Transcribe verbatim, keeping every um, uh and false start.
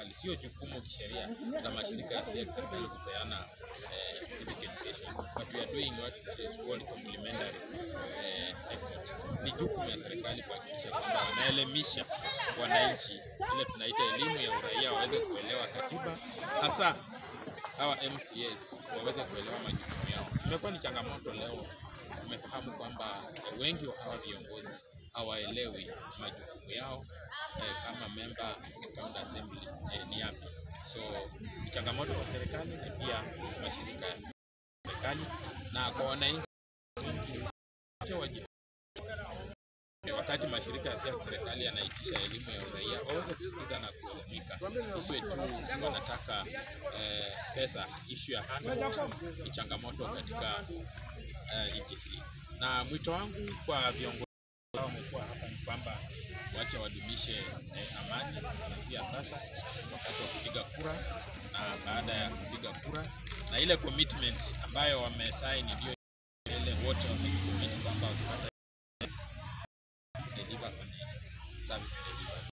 serikali, sio jukumu kisheria la mashirika ya serikali kupeana eh, civic education, but we are doing what is called complementary eh, effort. Ni jukumu ya serikali kuhakikisha kwamba wanaelimisha wananchi, ile tunaita elimu ya uraia, waweze kuelewa katiba, hasa hawa M C S waweze kuelewa majukumu yao. Imekuwa ni changamoto leo, tumefahamu kwamba wengi wa hawa viongozi hawaelewi majukumu yao eh, kama member county assembly eh, ni yapi. So changamoto kwa serikali na pia mashirika ya serikali na kwa wananchi wakati mashirika ya serikali yanaitisha elimu ya uraia waweze kusikiza na kuelimika, isiwe tu wanataka eh, pesa. Issue ya handbook ni changamoto katika eh, nchi hii, na mwito wangu kwa viongozi ambao wamekuwa hapa ni kwamba wacha wadumishe eh, amani kuanzia sasa wakati wa kupiga kura na baada ya kupiga kura, na ile commitment ambayo wamesign ndio ile wote wamecommit kwamba wakipata deliver on service delivery.